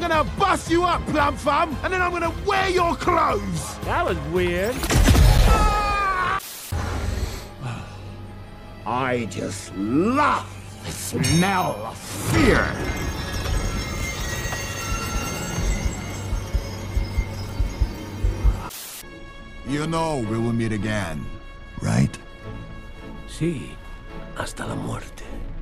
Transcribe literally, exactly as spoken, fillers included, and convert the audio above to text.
gonna bust you up, plum thumb, and then I'm gonna wear your clothes! That was weird. I just love the smell of fear. You know we will meet again, right? Sí, hasta la muerte.